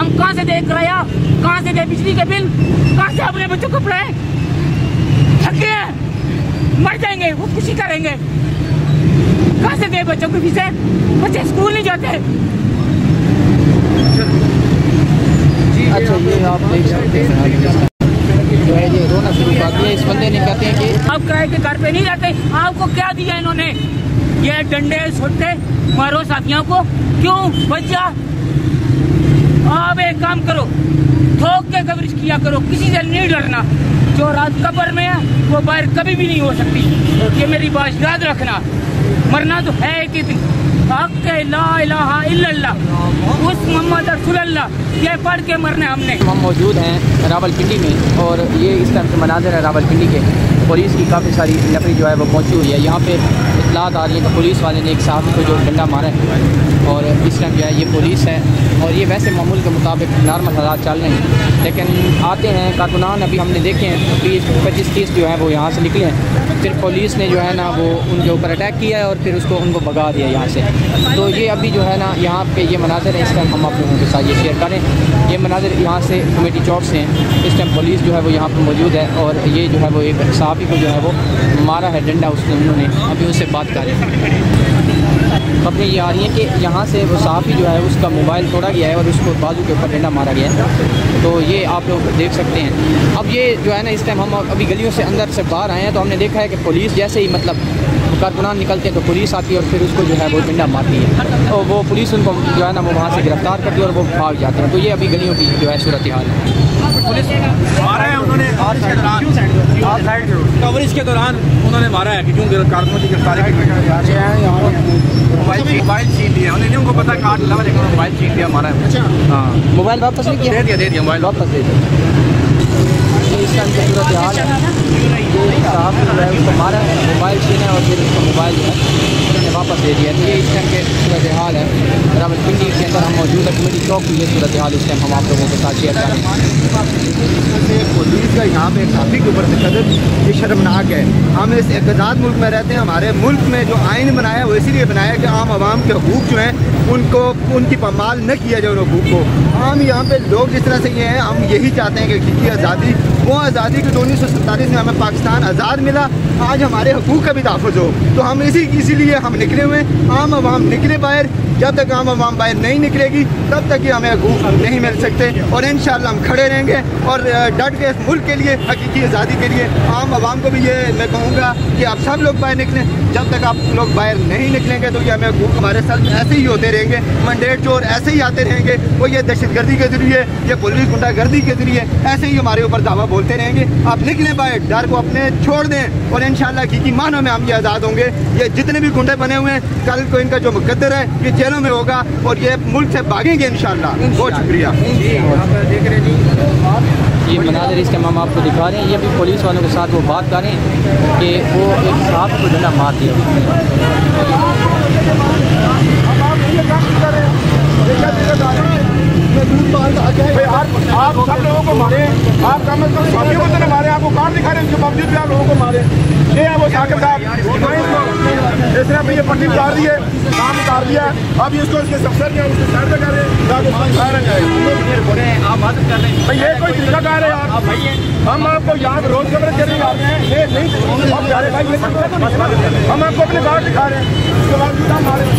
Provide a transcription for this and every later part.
हम कहाँ से दे किराया, कहाँ से दे बिजली के बिल, कहाँ से अपने बच्चों को पढ़ाएं? थके हैं, मर जाएंगे, वो खुशी करेंगे। कहाँ से दे बच्चों को फीसें? बच्चे स्कूल नहीं जाते। अच्छा, ये आप देख सकते हैं जो है ये रोना शुरू कर दिया। इस बंदे ने कहते हैं कि आप किराए के घर पे नहीं रहते, आपको क्या दिया इन्होंने? ये डंडे सोटे मारो साथियों को, क्यों बच्चा? आप एक काम करो, ठोक के कवरेज किया करो, किसी से नहीं डरना। जो रात कब्र में है वो बाहर कभी भी नहीं हो सकती। ये मेरी बात याद रखना। मरना तो है कि हक ला इलाहा इल्लल्लाह उस मोहम्मद रसूलुल्लाह, ये पढ़ के मरना हमने। हम मौजूद हैं रावलपिंडी में और ये इस टाइम के मनाज़र है रावलपिंडी के। पुलिस की काफ़ी सारी नफरी जो है वो पहुंची हुई है। यहाँ पे इत्तलात आ रही है कि पुलिस वाले ने एक सहाफ़ी को जो डंडा मारा है और इस टाइम जो है ये पुलिस है और ये वैसे मामूल के मुताबिक नॉर्मल हालात चल रहे हैं, लेकिन आते हैं कारकुनान अभी हमने देखे हैं 20-25-30 जो है वो यहाँ से निकले हैं। फिर पुलिस ने जो है ना वो उनके ऊपर अटैक किया है और फिर उनको भगा दिया यहाँ से। तो ये अभी जो है ना यहाँ पे ये मनाज़र है, इस टाइम हम आप लोगों के साथ ये शेयर करें। ये मनाज़र यहाँ से कमेटी चौक से हैं। इस टाइम पुलिस जो है वो यहाँ पर मौजूद है और ये जो है वो एक सहाफ़ी को जो है वो मारा है डंडा उसने, उन्होंने अभी उससे बात करें। खबरें ये आ रही हैं कि यहाँ से वो सहाफ़ी जो है उसका मोबाइल तोड़ा गया है और उसको बाजू के ऊपर डंडा मारा गया है। तो ये आप लोग देख सकते हैं। अब ये जो है ना इस टाइम हम अभी गलियों से अंदर से बाहर आए हैं तो हमने देखा है कि पुलिस जैसे ही मतलब कारकुनान निकलते हैं तो पुलिस आती है और फिर उसको जो है वो डंडा मारती है। तो वो पुलिस उनको जो है ना वो वहाँ से गिरफ्तार करती है और वो भाग जाते हैं। तो ये अभी गलियों की जो है सूरत हाल है। पुलिस मारा है उन्होंने कवरेज के दौरान उन्होंने मारा है कि क्यों कारकुनों की गिरफ्तारी मोबाइल छीन लिया उन्हें, उनको पता कार्ड लगा लेकिन मोबाइल छीन लिया, मारा है। हाँ, मोबाइल वापस नहीं किया? दे दिया मोबाइल वापस दे दिया। इस टाइम की सूरत हाल है। ये साहब जो है उसको मारा है, मोबाइल छीना है और फिर उसको मोबाइल जो है उन्होंने वापस दे दिया। तो ये इस टाइम के सूरत हाल है। रावलपिंडी के अंदर हम मौजूद है, कमेटी चौक की ये सूरत हाल इस टाइम हम आप लोगों के साथ शेयर कर रहे हैं। पुलिस का यहाँ पे काफ़ी के ऊपर तशद्दुद ये शर्मनाक है। हम इस आज़ाद मुल्क में रहते हैं। हमारे मुल्क में जो आइन बनाया है वो इसीलिए बनाया कि आम आवाम के हकूक़ जो हैं उनको उनकी पामाल न किया जाए उन हकूक़ को। हम यहाँ पे लोग जिस तरह से ये हैं, हम यही चाहते हैं कि आज़ादी, वो आज़ादी की 1947 में हमें पाकिस्तान आज़ाद मिला, आज हमारे हकूक़ का भी तहफ़्फ़ुज़ हो। तो हम इसीलिए हम निकले हुए, आम आवाम निकले बाहर। जब तक आम आवाम बाहर नहीं निकलेगी तब तक ही हमें हकूक़ नहीं मिल सकते और इंशाअल्लाह हम खड़े रहेंगे और डट के इस मुल्क के लिए, हकीकी आज़ादी के लिए। आम आवाम को भी ये मैं कहूँगा कि आप सब लोग बाहर निकलें। जब तक आप लोग बाहर नहीं निकलेंगे तो ये हमें हकूक़ हमारे साथ ऐसे ही होते रहेंगे। मंडेट चोर ऐसे ही आते रहेंगे, वो ये दहशतगर्दी के जरिए, ये पुलिस गुंडागर्दी के जरिए ऐसे ही हमारे ऊपर दावा बोलते रहेंगे। आप निकलें बाहर, डर को अपने छोड़ दें और इंशाअल्लाह हकीकी मानों में हम ये आज़ाद होंगे। ये जितने भी गुंडे बने हुए हैं, कल को इनका जो मुकद्दर है ये जेलों में होगा और ये मुल्क से भागेंगे इंशाअल्लाह। बहुत शुक्रिया। ये मनाज़र इस टाइम हम आपको दिखा रहे हैं। ये भी पुलिस वालों के साथ वो बात कर रहे हैं कि वो एक साहब को डंडा मार दिया। आप सब लोगों को मारे, आप कम से कम साथियों को तो न मारे, आपको कार्ड दिखा रहे हैं, उसके बावजूद भी आप लोगों को मारे। ये है वो साकिब साहब, इसने अपनी ये पट्टी उतार दी है, नाम उतार दिया। अब इसको इसके सफसर के उसके साइड पे कर रहे हैं, आप मदद कर रहे हैं। ये कोई तरीका कह रहे हैं आप? हम आपको यहाँ रोज कवरेज के लिए आते हैं, ये नहीं हम जा रहे भाई, हम आपको अपने कार्ड दिखा रहे हैं, उसके बावजूद हम मारे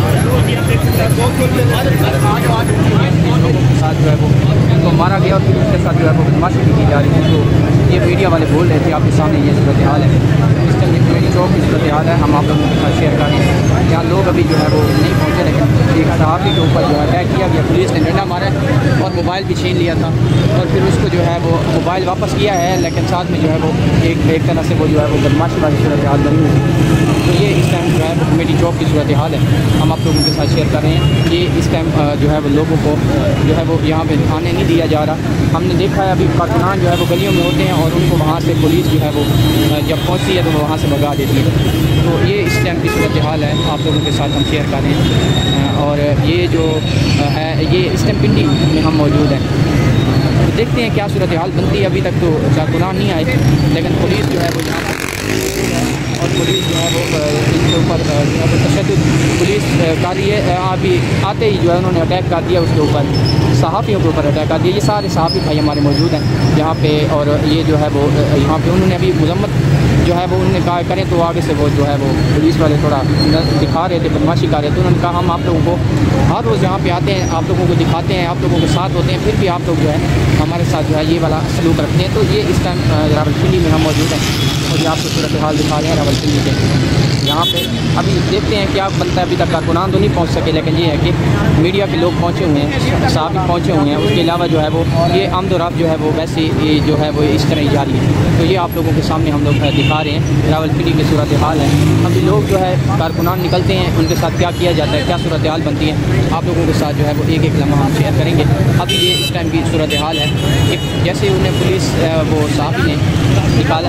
साथ जो है वो उनको मारा गया और फिर उसके साथ जो है वो बदमाशी की जा रही है। तो ये मीडिया वाले बोल रहे थे, आपके सामने ये सूरत हाल है। इस टाइम कमेटी चौक की सूरत हाल है, हम आप लोगों के साथ शेयर कर रहे हैं। यहाँ लोग अभी जो है वो नहीं पहुँचे, लेकिन एक सहाफ़ी के ऊपर जो है अटैक किया गया, पुलिस ने डंडा मारा और मोबाइल भी छीन लिया था और फिर उसको जो है वो मोबाइल वापस किया है, लेकिन साथ में जो है वो एक तरह से वो जो है वो बदमाशी वाली सूरत हाल बनी हुई। तो ये इस टाइम जो है वो कमेटी चौक की सूरत हाल है, हम आप लोगों के साथ शेयर कर रहे हैं। ये इस टाइम जो है वो लोगों को जो है वो यहाँ पे आने नहीं दिया जा रहा। हमने देखा है अभी कारकुनान जो है वो गलियों में होते हैं और उनको वहाँ से पुलिस जो है वो जब पहुँचती है तो वो वहाँ से भगा देती है। तो ये इस टाइम की सूरत हाल है, आप लोगों के साथ हम शेयर कर रहे हैं। और ये जो है ये इस टाइम पिंडी में हम मौजूद हैं। तो देखते हैं क्या सूरत हाल बनती है। अभी तक तो कारकुनान नहीं आए, लेकिन पुलिस जो है वो यहाँ और पुलिस जो है वो इसके ऊपर तशद्दुद पुलिस कर रही है। अभी आते ही जो है उन्होंने अटैक कर दिया उसके ऊपर, सहाफ़ियों के ऊपर अटैक कर दिया। ये सारे सहाफ़ी भाई हमारे मौजूद हैं यहाँ पे, और ये जो है वो यहाँ पे उन्होंने अभी मजम्मत जो है वो उन्होंने कहा करें तो आगे से वो जो है वो पुलिस वाले थोड़ा दिखा रहे थे, बदमाशी कर रहे थे। उन्होंने कहा हम आप लोगों को हर रोज़ यहाँ पे आते हैं, आप लोगों को दिखाते हैं, आप लोगों के साथ होते हैं, फिर भी आप लोग जो है हमारे साथ जो है ये वाला सलूक रखते हैं। तो ये इस टाइम रावलपिंडी में हम मौजूद हैं और ये आपको सूरत हाल दिखा रहे हैं रावलपिंडी के। यहाँ पे अभी देखते हैं क्या बनता है। अभी तक कारकुनान तो नहीं पहुँच सके, लेकिन ये है कि मीडिया के लोग पहुँचे हुए हैं, साहब भी पहुँचे हुए हैं। उसके अलावा जो है वो ये आमदोरफ्त जो है वो वैसे ये जो है वो इस तरह ही जारी है। तो ये आप लोगों के सामने हम लोग दिखा रहे हैं रावलपिंडी की सूरत हाल है। अभी लोग जो है कारकुनान निकलते हैं, उनके साथ क्या किया जाता है, क्या सूरत हाल बनती है, आप लोगों के साथ जो है वो एक एक लम्हा हम शेयर करेंगे। अभी ये इस टाइम की सूरत हाल है कि जैसे उन्हें पुलिस वो साहब ने निकाला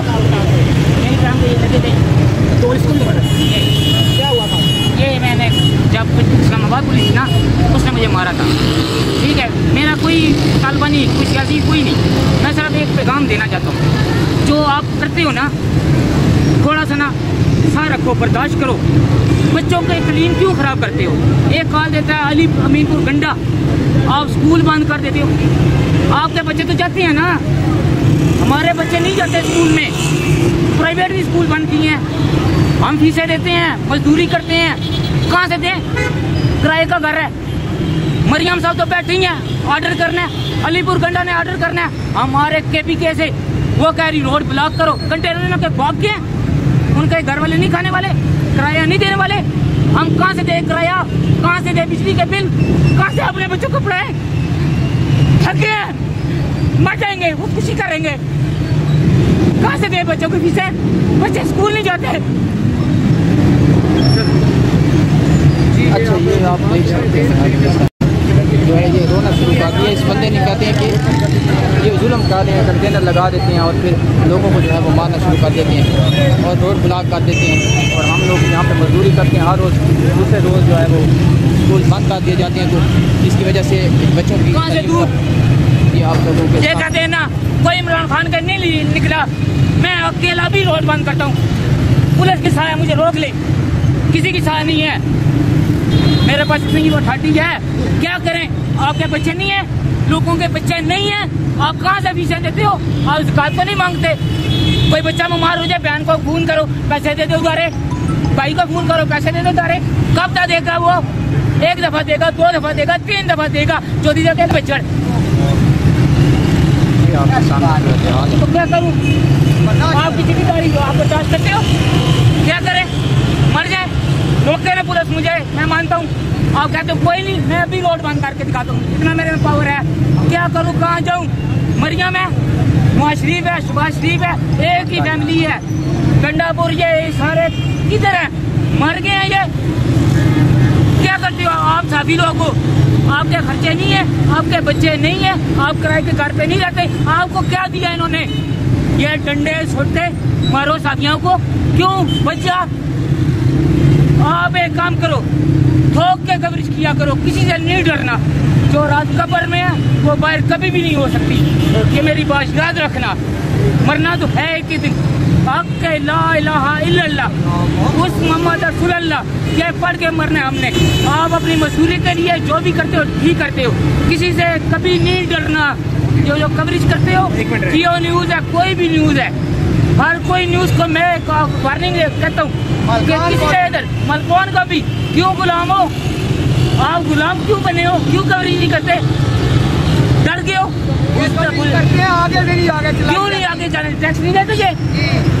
तो क्या हुआ था? ये मैंने जब इस्लामाबाद पुलिस ना उसने मुझे मारा था, ठीक है। मेरा कोई तालबा नहीं, कोई सियासी कोई नहीं। मैं सिर्फ एक पैगाम देना चाहता हूँ, जो आप करते हो ना थोड़ा सा ना सा रखो, बर्दाश्त करो। बच्चों के तलीम क्यों ख़राब करते हो? एक कॉल देता है अली अमीनपुर गंडा, आप स्कूल बंद कर देते हो। आपके बच्चे तो जाते हैं ना, हमारे बच्चे नहीं जाते स्कूल में। प्राइवेट भी स्कूल बंद किए हैं, हम फीसें देते हैं, मजदूरी करते हैं, कहाँ से दें? किराए का घर है। मरियम साहब तो बैठी हैं, ऑर्डर करना है, अलीपुर गंडा ने ऑर्डर करना है। हमारे KPK से वो कह रही रोड ब्लॉक करो, कंटेनर के भाग के उनके घर वाले नहीं खाने वाले, किराया नहीं देने वाले। हम कहाँ से दे किराया, कहाँ से दे बिजली के बिल, कहाँ से अपने बच्चों को पढ़ाए? थके हैं, मर जाएंगे, वो खुशी करेंगे, कहाँ से दे बच्चों की फीसें? बच्चे स्कूल नहीं जाते। अच्छा, ये आप देख सकते हैं जो है ये रोना शुरू कर दिया। इस बंदे ने कहते हैं कि ये जुल्म कर रहे हैं, कंटेनर लगा देते हैं और फिर लोगों को जो है वो मारना शुरू कर देते हैं और रोड ब्लॉक कर देते हैं। और हम लोग यहाँ पे मजदूरी करते हैं, हर रोज़ दूसरे रोज़ जो है वो स्कूल बंद कर दिए जाते हैं। तो इसकी वजह से बच्चों की ये आप लोगों के ये कहते हैं ना, कोई इमरान खान का नहीं निकला, मैं अकेला भी रोड बंद करता हूँ। पुलिस की सहायता मुझे रोक ले, किसी की सहायता नहीं है। मेरे पास इतनी वो ठाटी है, क्या करें? आपके बच्चे नहीं है, लोगों के बच्चे नहीं है, आप कहाँ से फीसें देते हो? आप ज़कात तो नहीं मांगते। कोई बच्चा बीमार हो जाए, बहन को फोन करो, पैसे दे दो उधारे, भाई को फोन करो, पैसे दे दो उधारे। कब तक देगा वो? एक दफा देगा, 2 दफा देगा, 3 दफा देगा, चौथी जगह बच्चड़। तो क्या करूँ? आपकी जिम्मेदारी हो, आप बर्दाश्त करते हो, क्या करें? मर जाए, रोकते ना पुलिस मुझे, मैं मानता हूँ। आप कहते हो कोई नहीं, मैं भी रोड बंद करके दिखाता हूँ, इतना मेरे में पावर है। क्या करूँ, कहाँ जाऊँ? मरियम है, नवाज शरीफ है, शहबाज शरीफ है, एक ही फैमिली है। गंडापुर ये सारे किधर है? मर गए हैं ये। क्या करते हो आप सभी लोगों को? आपके खर्चे नहीं है, आपके बच्चे नहीं है, आप किराए के घर पे नहीं रहते। आपको क्या दिया इन्होंने? ये डंडे सोटे मारो साथियों को, क्यों बच्चा? आप एक काम करो, ठोक के कवरेज किया करो, किसी से नहीं डरना। जो रात कब्र में है वो बाहर कभी भी नहीं हो सकती, ये मेरी बात याद रखना। मरना तो है एक ही दिन। हक़ ला इलाहा इल्लल्लाह उस मोहम्मद रसूलुल्लाह ये पढ़ के मरना है हमने। आप अपनी मजदूरी के लिए जो भी करते हो ठीक करते हो, किसी से कभी नहीं डरना। जो कवरेज करते हो, जियो न्यूज़ है, कोई भी न्यूज़ है, हर कोई न्यूज़ को मैं वार्निंग कहता हूँ कि किसी से इधर मलकौन का भी क्यों गुलाम हो? आप गुलाम क्यों बने हो? क्यों कवरेज नहीं करते? डर गए हो? करते हैं, आगे भी नहीं आगे क्यों नहीं आगे जाने? टैक्स नहीं देते ये?